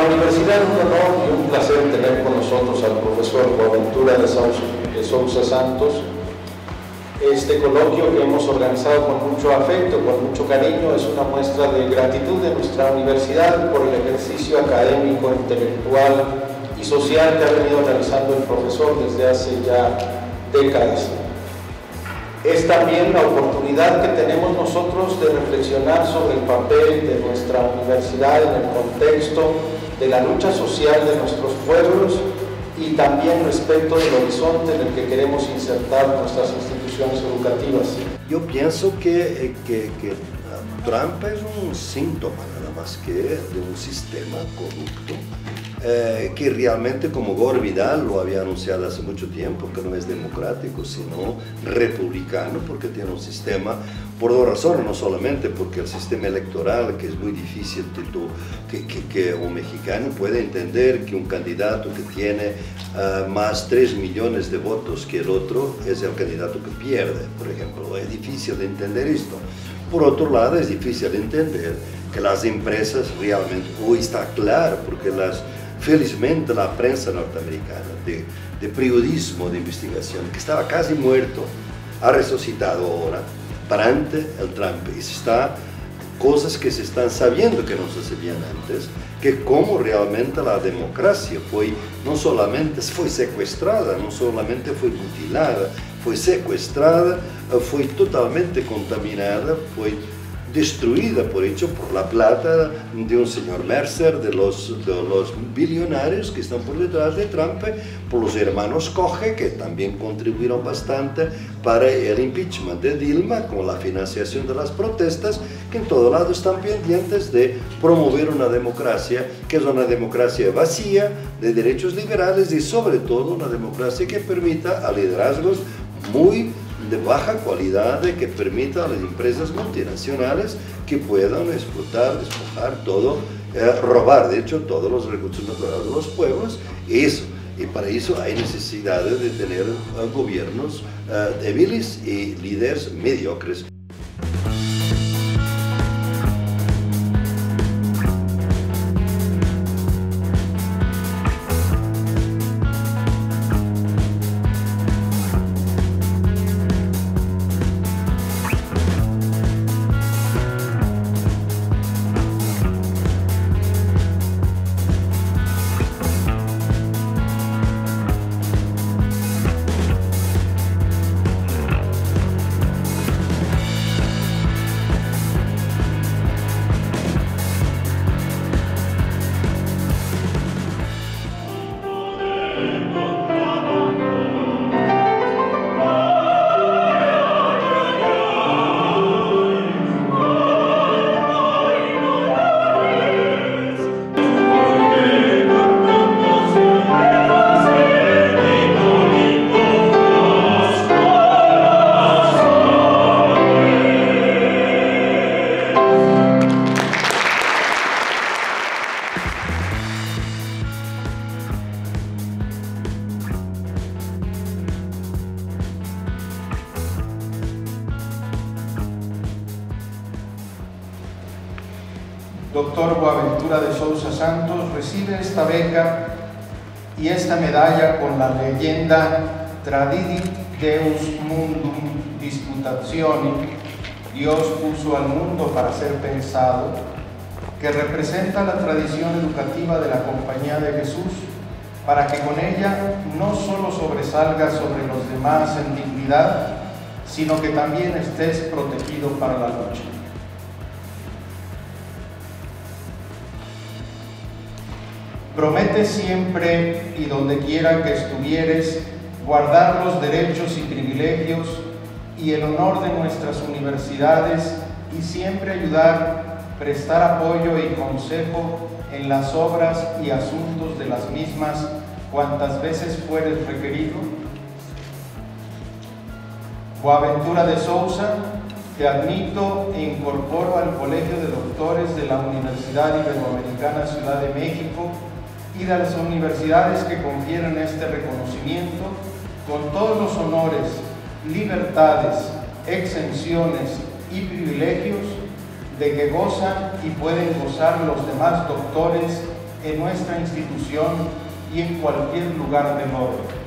universidad es un honor y un placer tener con nosotros al profesor Boaventura de Sousa Santos. Este coloquio que hemos organizado con mucho afecto, con mucho cariño, es una muestra de gratitud de nuestra universidad por el ejercicio académico, intelectual y social que ha venido realizando el profesor desde hace ya décadas. Es también la oportunidad que tenemos nosotros de reflexionar sobre el papel de nuestra universidad en el contexto de la lucha social de nuestros pueblos y también respecto del horizonte en el que queremos insertar nuestras instituciones educativas. Yo pienso que Trump es un síntoma nada más que de un sistema corrupto que realmente, como Gore Vidal lo había anunciado hace mucho tiempo, que no es democrático, sino republicano, porque tiene un sistema, por dos razones, no solamente porque el sistema electoral, que es muy difícil que un mexicano pueda entender que un candidato que tiene más 3 millones de votos que el otro es el candidato que pierde, por ejemplo. Es difícil de entender esto. Por otro lado, es difícil de entender que las empresas realmente, hoy está claro, porque felizmente la prensa norteamericana de periodismo, de investigación, que estaba casi muerto, ha resucitado ahora durante el Trump. Y cosas que se están sabiendo que no se sabían antes, que como realmente la democracia no solamente fue secuestrada, no solamente fue mutilada, fue secuestrada, fue totalmente contaminada, fue destruida por la plata de un señor Mercer, de los billonarios que están por detrás de Trump, por los hermanos Koch, que también contribuyeron bastante para el impeachment de Dilma, con la financiación de las protestas, que en todo lado están pendientes de promover una democracia que es una democracia vacía, de derechos liberales y sobre todo una democracia que permita a liderazgos muy de baja calidad, que permita a las empresas multinacionales que puedan explotar, despojar todo, robar de hecho todos los recursos naturales de los pueblos. Y para eso hay necesidad de tener gobiernos débiles y líderes mediocres. Doctor Boaventura de Sousa Santos recibe esta beca y esta medalla con la leyenda Tradidit Deus Mundum Disputatione, Dios puso al mundo para ser pensado, que representa la tradición educativa de la Compañía de Jesús, para que con ella no solo sobresalgas sobre los demás en dignidad, sino que también estés protegido para la lucha. Promete siempre y donde quiera que estuvieres guardar los derechos y privilegios y el honor de nuestras universidades y siempre ayudar, prestar apoyo y consejo en las obras y asuntos de las mismas cuantas veces fueres requerido. Boaventura de Sousa, te admito e incorporo al Colegio de Doctores de la Universidad Iberoamericana Ciudad de México y de las universidades que confieren este reconocimiento con todos los honores, libertades, exenciones y privilegios de que gozan y pueden gozar los demás doctores en nuestra institución y en cualquier lugar del orbe.